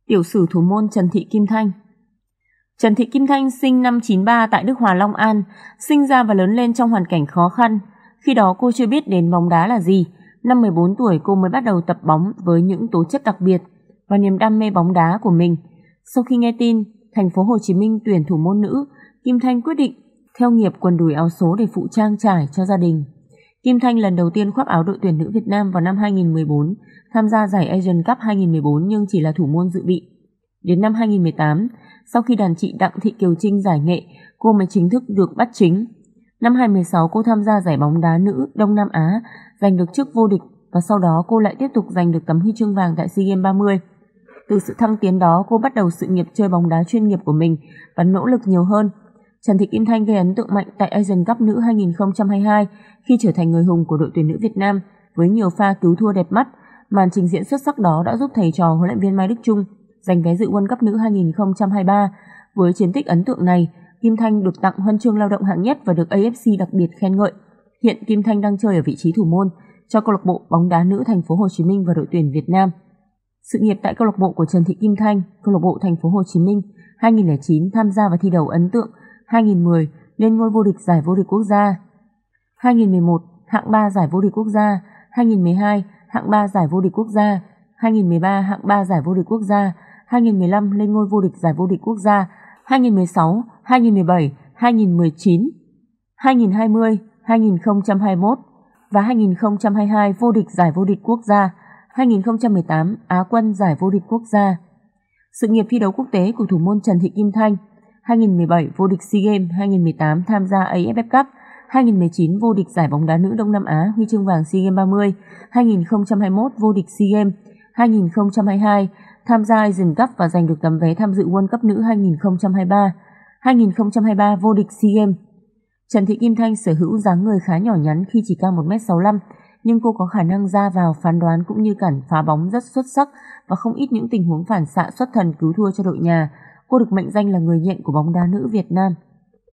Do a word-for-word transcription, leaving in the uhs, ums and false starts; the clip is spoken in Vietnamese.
Tiểu sử thủ môn Trần Thị Kim Thanh. Trần Thị Kim Thanh sinh năm chín ba tại Đức Hòa, Long An, sinh ra và lớn lên trong hoàn cảnh khó khăn. Khi đó cô chưa biết đến bóng đá là gì. Năm mười bốn tuổi cô mới bắt đầu tập bóng với những tố chất đặc biệt và niềm đam mê bóng đá của mình. Sau khi nghe tin thành phố Hồ Chí Minh tuyển thủ môn nữ, Kim Thanh quyết định theo nghiệp quần đùi áo số để phụ trang trải cho gia đình. Kim Thanh lần đầu tiên khoác áo đội tuyển nữ Việt Nam vào năm hai nghìn không trăm mười bốn, tham gia giải Asian Cup hai nghìn không trăm mười bốn nhưng chỉ là thủ môn dự bị. Đến năm hai nghìn không trăm mười tám, sau khi đàn chị Đặng Thị Kiều Trinh giải nghệ, cô mới chính thức được bắt chính. Năm hai nghìn không trăm mười sáu, cô tham gia giải bóng đá nữ Đông Nam Á, giành được chức vô địch và sau đó cô lại tiếp tục giành được tấm huy chương vàng tại SEA Games ba mươi. Từ sự thăng tiến đó, cô bắt đầu sự nghiệp chơi bóng đá chuyên nghiệp của mình và nỗ lực nhiều hơn. Trần Thị Kim Thanh gây ấn tượng mạnh tại Asian Cup nữ hai nghìn không trăm hai mươi hai khi trở thành người hùng của đội tuyển nữ Việt Nam với nhiều pha cứu thua đẹp mắt. Màn trình diễn xuất sắc đó đã giúp thầy trò huấn luyện viên Mai Đức Chung giành vé dự World Cup nữ hai nghìn không trăm hai mươi ba. Với chiến tích ấn tượng này, Kim Thanh được tặng huân chương lao động hạng nhất và được a ép xê đặc biệt khen ngợi. Hiện Kim Thanh đang chơi ở vị trí thủ môn cho câu lạc bộ bóng đá nữ thành phố Hồ Chí Minh và đội tuyển Việt Nam. Sự nghiệp tại câu lạc bộ của Trần Thị Kim Thanh, câu lạc bộ thành phố Hồ Chí Minh, hai nghìn không trăm lẻ chín tham gia và thi đấu ấn tượng, hai nghìn không trăm mười lên ngôi vô địch giải vô địch quốc gia, hai nghìn không trăm mười một hạng ba giải vô địch quốc gia, hai nghìn không trăm mười hai hạng ba giải vô địch quốc gia, hai nghìn không trăm mười ba hạng ba giải vô địch quốc gia, hai nghìn không trăm mười lăm lên ngôi vô địch giải vô địch quốc gia, hai nghìn không trăm mười sáu, hai nghìn không trăm mười bảy, hai nghìn không trăm mười chín, hai nghìn không trăm hai mươi, hai nghìn không trăm hai mươi mốt và hai nghìn không trăm hai mươi hai vô địch giải vô địch quốc gia, hai nghìn không trăm mười tám Á quân giải vô địch quốc gia. Sự nghiệp thi đấu quốc tế của thủ môn Trần Thị Kim Thanh: hai nghìn không trăm mười bảy vô địch SEA Games, hai nghìn không trăm mười tám tham gia a ép ép Cup, hai nghìn không trăm mười chín vô địch giải bóng đá nữ Đông Nam Á, huy chương vàng SEA Games ba mươi, hai nghìn không trăm hai mươi mốt vô địch SEA Games, hai nghìn không trăm hai mươi hai tham gia Asian Cup và giành được tấm vé tham dự World Cup nữ hai nghìn không trăm hai mươi ba, hai nghìn không trăm hai mươi ba vô địch SEA Games. Trần Thị Kim Thanh sở hữu dáng người khá nhỏ nhắn khi chỉ cao một mét sáu mươi lăm, nhưng cô có khả năng ra vào, phán đoán cũng như cản phá bóng rất xuất sắc và không ít những tình huống phản xạ xuất thần cứu thua cho đội nhà. Cô được mệnh danh là người nhện của bóng đá nữ Việt Nam.